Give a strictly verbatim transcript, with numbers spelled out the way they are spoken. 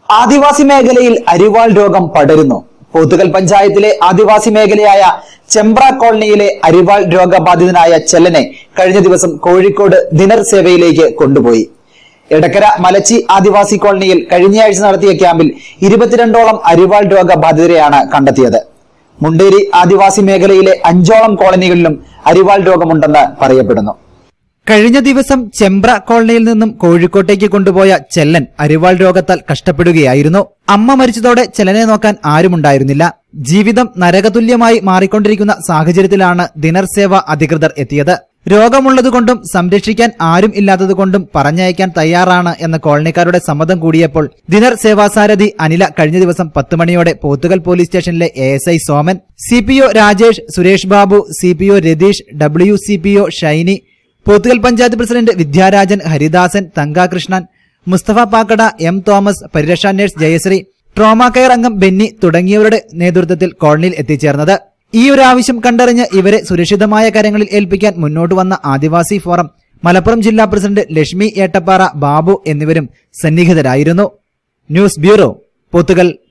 ആദിവാസി മേഖലയിൽ അരിവാൾ രോഗം പടരുന്നു. പോത്തുകൽ പഞ്ചായത്തിലെ ആദിവാസി മേഖലയായ ചെമ്പ്ര കോളനിയിലെ അരിവാൾ രോഗബാധിതനായ ചെല്ലനെ കഴിഞ്ഞ ദിവസം കോഴിക്കോട് ദിനർ സേവയിലേക്ക് കൊണ്ടുപോയി. എടക്കര മലച്ചി ആദിവാസി കോളനിയിൽ കഴിഞ്ഞയാഴ്ച നടത്തിയ ക്യാമ്പിൽ ഇരുപത്തിരണ്ടോളം അരിവാൾ രോഗബാധിതരെയാണ് കണ്ടെത്തിയത്. മുണ്ടേരി ആദിവാസി മേഖലയിലെ അഞ്ചോളം കോളനികളിലും അരിവാൾ രോഗമുണ്ടെന്ന് പറയപ്പെടുന്നു. കഴിഞ്ഞ ദിവസം ചെമ്പ്ര കോളനിയിൽ നിന്നും കോഴിക്കോട്ടേക്ക് കൊണ്ടുപോയ ചെല്ലൻ അരിവാൾ രോഗത്താൽ കഷ്ടപ്പെടുകയായിരുന്നു. അമ്മ മരിച്ചതോടെ ചെല്ലനെ നോക്കാൻ ആരുമുണ്ടായിരുന്നില്ല. ജീവിതം നരകതുല്യമായി മാറിക്കൊണ്ടിരിക്കുന്ന സാഹചര്യത്തിലാണ് ദിനർ സേവ അധികൃതർ എത്തിയത്. രോഗമുള്ളതുകൊണ്ടും സംരക്ഷിക്കാൻ ആരും ഇല്ലാത്തതുകൊണ്ടും പറഞ്ഞയക്കാൻ തയ്യാറാണ് എന്ന കോളനിക്കാരുടെ സമ്മതം കൂടിയപ്പോൾ ദിനർ സേവാസാരഥി അനില കഴിഞ്ഞ ദിവസം പത്ത് മണിയോടെ പോത്തുകൽ പോലീസ് സ്റ്റേഷനിലെ A S I Soman, C P O Rajesh, Suresh Babu, C P O Ratheesh, W C P O Shiny, Pothukal panchayat president Vidyarajan, Haridasan, Thankakrishnan, Mustafa Pakkada, M Thomas, പരിരക്ഷാ നഴ്സ് ജയശ്രീ, ട്രോമാ കെയർ അംഗം ബെന്നി തുടങ്ങിയവരുടെ നേതൃത്വത്തിൽ കോളനിയിൽ എത്തിച്ചേർന്നത്. ഈ ഒരു ആവശ്യം കണ്ടറിഞ്ഞ് ഇവരെ സുരക്ഷിതമായ കരങ്ങളിൽ ഏൽപ്പിക്കാൻ മുന്നോട്ട് വന്ന ആദിവാസി ഫോറം മലപ്പുറം ജില്ലാ പ്രസിഡന്റ് ലക്ഷ്മി ഏട്ടപ്പാറ, ബാബു എന്നിവരും സന്നിഹിതരായിരുന്നു. News bureau, Pothukal.